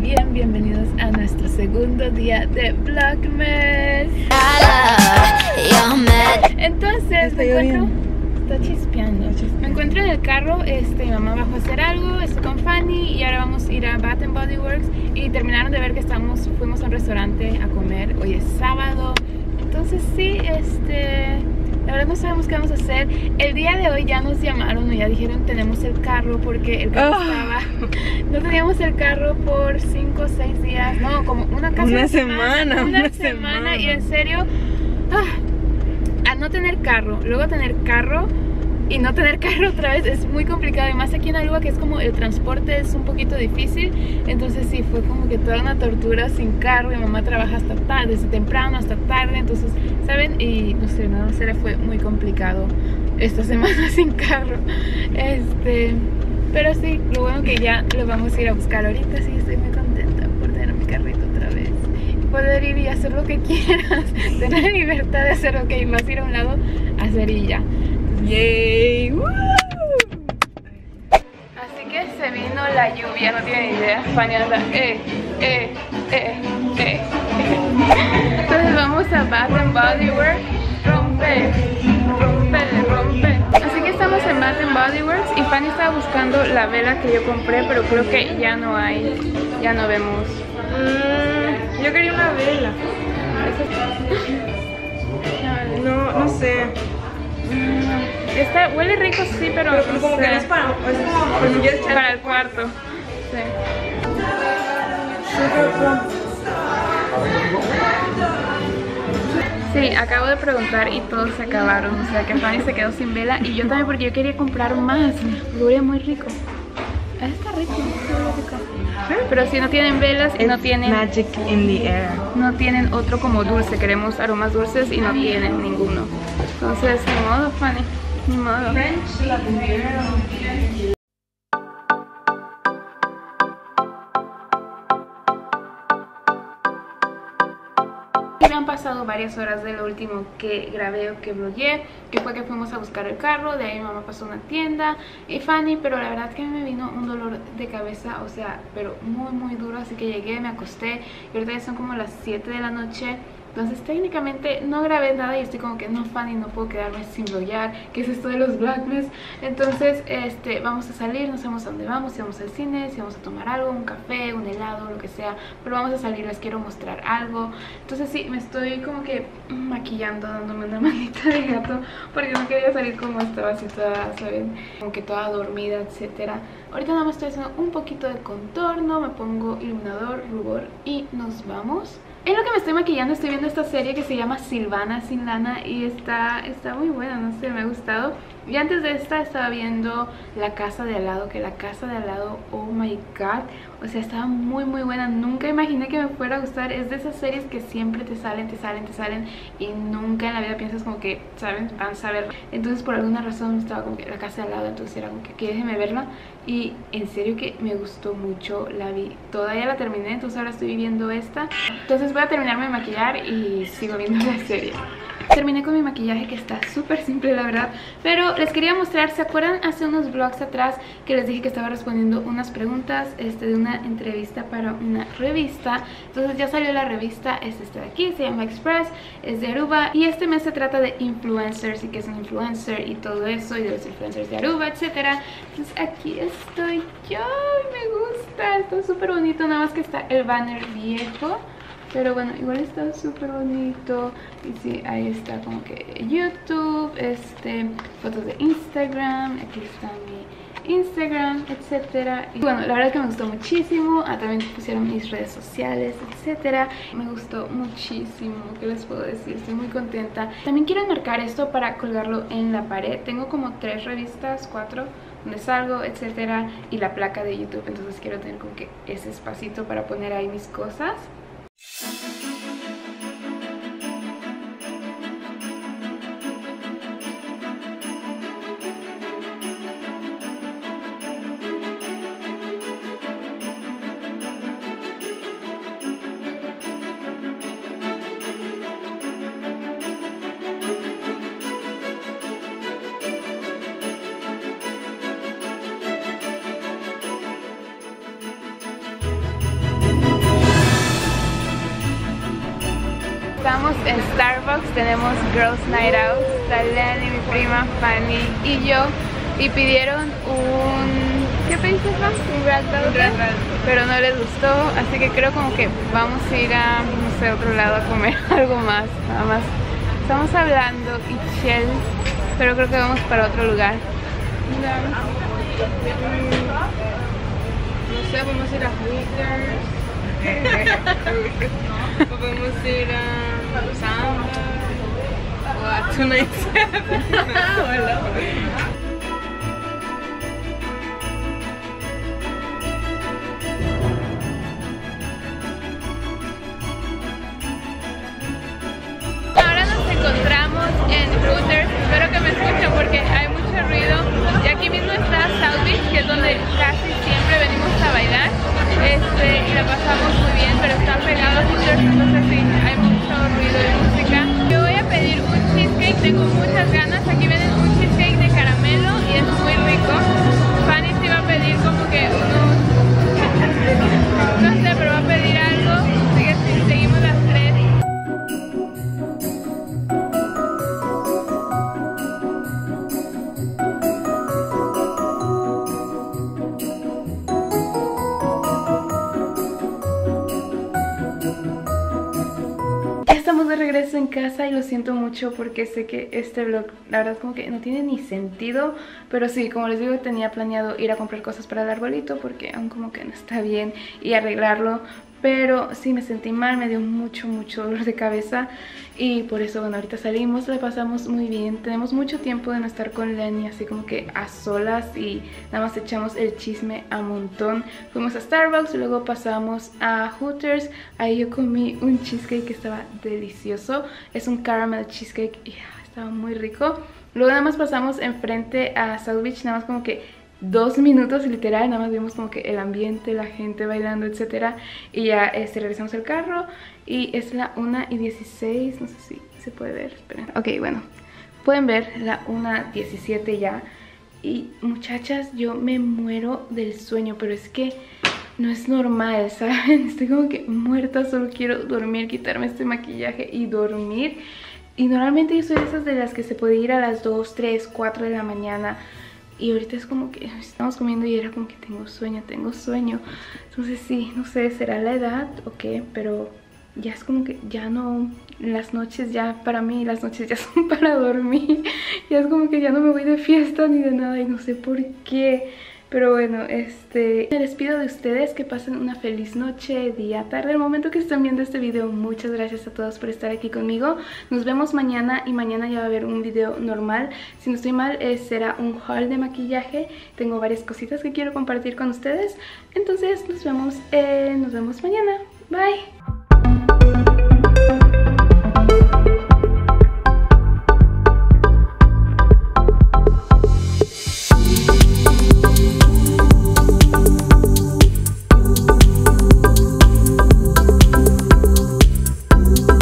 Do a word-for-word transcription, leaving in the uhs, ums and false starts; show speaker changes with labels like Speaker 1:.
Speaker 1: bien, bienvenidos a nuestro segundo día de Vlogmas. Entonces me encuentro, está chispeando. Me encuentro en el carro, este, mi mamá bajó a hacer algo, estoy con Fanny y ahora vamos a ir a Bath and Body Works. Y terminaron de ver que estamos, fuimos a un restaurante a comer, hoy es sábado. Entonces sí, este... la verdad no sabemos qué vamos a hacer. El día de hoy ya nos llamaron y ya dijeron tenemos el carro porque el carro oh. estaba... no teníamos el carro por cinco o seis días. No, como una casi
Speaker 2: una, una semana, semana.
Speaker 1: Una,
Speaker 2: una
Speaker 1: semana,
Speaker 2: semana.
Speaker 1: Y en serio... Ah, a no tener carro, luego tener carro y no tener carro otra vez es muy complicado. Y más aquí en Aruba, que es como el transporte es un poquito difícil. Entonces sí, fue como que toda una tortura sin carro. Mi mamá trabaja hasta tarde, desde temprano hasta tarde. Entonces, ¿saben? Y no sé, no sé, fue muy complicado esta semana sin carro. Este, pero sí, lo bueno que ya lo vamos a ir a buscar ahorita. Sí, estoy muy contenta por tener mi carrito otra vez. Poder ir y hacer lo que quieras. Tener la libertad de hacer lo que vas a ir a un lado, hacer y ya.
Speaker 2: ¡Yay! ¡Woo!
Speaker 1: Así que se vino la lluvia, no tienen idea. Fanny anda, eh, eh, eh, eh. Entonces vamos a Bath and Body Works. Rompe, rompe, rompe. Así que estamos en Bath and Body Works y Fanny estaba buscando la vela que yo compré, pero creo que ya no hay, ya no vemos.
Speaker 2: Mm, yo quería una vela. No, no sé.
Speaker 1: Está, huele rico, sí, pero,
Speaker 2: pero
Speaker 1: no
Speaker 2: como
Speaker 1: sé.
Speaker 2: que no es para, es como pues, ya es
Speaker 1: para el cuarto. Sí. Sí, acabo de preguntar y todos se acabaron. O sea que Fanny se quedó sin vela y yo también porque yo quería comprar más. Huele muy rico. Está rico, huele rico. Pero si no tienen velas y
Speaker 2: It's
Speaker 1: no tienen
Speaker 2: magic in the air.
Speaker 1: No tienen otro como dulce, queremos aromas dulces y no tienen ninguno. Entonces, ni modo, Fanny, ni modo. Me han pasado varias horas de lo último que grabé o que blogueé, que fue que fuimos a buscar el carro, de ahí mi mamá pasó a una tienda y Fanny, pero la verdad que a mí me vino un dolor de cabeza, o sea, pero muy muy duro, así que llegué, me acosté y ahorita ya son como las siete de la noche. Entonces técnicamente no grabé nada y estoy como que no, Fanny, no puedo quedarme sin vloggear, que es esto de los Vlogmas. Entonces este, vamos a salir, no sabemos a dónde vamos, si vamos al cine, si vamos a tomar algo, un café, un helado, lo que sea. Pero vamos a salir, les quiero mostrar algo. Entonces sí, me estoy como que maquillando, dándome una manita de gato, porque no quería salir como estaba así toda, ¿saben? Como que toda dormida, etcétera. Ahorita nada más estoy haciendo un poquito de contorno, me pongo iluminador, rubor y nos vamos. En lo que me estoy maquillando estoy viendo esta serie que se llama Silvana sin lana y está, está muy buena, no sé, me ha gustado. Y antes de esta estaba viendo La Casa de Al Lado, que La Casa de Al Lado, oh my god, o sea, estaba muy muy buena. Nunca imaginé que me fuera a gustar. Es de esas series que siempre te salen, te salen, te salen y nunca en la vida piensas como que, ¿saben? Van a saber. Entonces por alguna razón estaba como que La Casa de Al Lado, entonces era como que, que déjeme verla. Y en serio que me gustó mucho, la vi toda, ya la terminé, entonces ahora estoy viendo esta. Entonces voy a terminarme de maquillar y sigo viendo la serie. Terminé con mi maquillaje que está súper simple la verdad, pero les quería mostrar, ¿se acuerdan hace unos vlogs atrás que les dije que estaba respondiendo unas preguntas este, de una entrevista para una revista? Entonces ya salió la revista, es esta de aquí, se llama Express, es de Aruba y este mes se trata de influencers y qué es un influencer y todo eso y de los influencers de Aruba, etcétera. Entonces aquí estoy yo, me gusta, está súper bonito, nada más que está el banner viejo. Pero bueno, igual está súper bonito. Y sí, ahí está como que YouTube, este, fotos de Instagram. Aquí está mi Instagram, etcétera. Y bueno, la verdad que me gustó muchísimo. Ah, también pusieron mis redes sociales, etcétera. Me gustó muchísimo, ¿qué les puedo decir? Estoy muy contenta. También quiero enmarcar esto para colgarlo en la pared. Tengo como tres revistas, cuatro, donde salgo, etcétera. Y la placa de YouTube, entonces quiero tener como que ese espacito para poner ahí mis cosas. estamos en Starbucks, tenemos Girls Night Out, Talani, mi prima Fanny y yo, y pidieron un... ¿qué pediste, Fan? Un Red Velvet, pero no les gustó, así que creo como que vamos a ir a, no sé, otro lado a comer algo más, nada más. Estamos hablando y Shell, pero creo que vamos para otro lugar.
Speaker 2: No sé, vamos a ir a Hooters. O podemos ir a Samba o a two ninety-seven.
Speaker 1: Ahora nos encontramos en Hooters, espero que me escuchen porque hay mucho ruido. Y aquí mismo está South Beach, que es donde casi siempre venimos a bailar. Este, y la pasamos muy bien, pero está pegado a Hooters, entonces sí, hay mucho ruido de música. Yo voy a pedir un cheesecake, tengo muchas ganas. Aquí venden un cheesecake de caramelo y es muy rico. Fanny sí va a pedir como que unos, no sé, pero va a pedir algo, así que sí, seguimos las tres. Estamos de regreso en casa y lo siento mucho porque sé que este vlog, la verdad, como que no tiene ni sentido. Pero sí, como les digo, tenía planeado ir a comprar cosas para el arbolito porque aún como que no está bien y arreglarlo. Pero sí me sentí mal, me dio mucho, mucho dolor de cabeza. Y por eso, bueno, ahorita salimos, la pasamos muy bien. Tenemos mucho tiempo de no estar con Lenny, así como que a solas. Y nada más echamos el chisme a montón. Fuimos a Starbucks, luego pasamos a Hooters. Ahí yo comí un cheesecake que estaba delicioso. Es un caramel cheesecake y ah, estaba muy rico. Luego nada más pasamos enfrente a South Beach, nada más como que dos minutos literal, nada más vimos como que el ambiente, la gente bailando, etcétera. Y ya este, regresamos al carro y es la una y dieciséis, no sé si se puede ver, esperen. Ok, bueno, pueden ver la una diecisiete ya. Y muchachas, yo me muero del sueño, pero es que no es normal, ¿saben? Estoy como que muerta, solo quiero dormir, quitarme este maquillaje y dormir. Y normalmente yo soy de esas de las que se puede ir a las dos, tres, cuatro de la mañana. Y ahorita es como que estamos comiendo y era como que tengo sueño, tengo sueño. Entonces sí, no sé, será la edad o qué, pero ya es como que ya no, las noches ya, para mí las noches ya son para dormir. Ya es como que ya no me voy de fiesta ni de nada y no sé por qué. Pero bueno, este, me despido de ustedes, que pasen una feliz noche, día, tarde, el momento que estén viendo este video. Muchas gracias a todos por estar aquí conmigo. Nos vemos mañana y mañana ya va a haber un video normal. Si no estoy mal, eh, será un haul de maquillaje. Tengo varias cositas que quiero compartir con ustedes. Entonces nos vemos, eh, nos vemos mañana. Bye.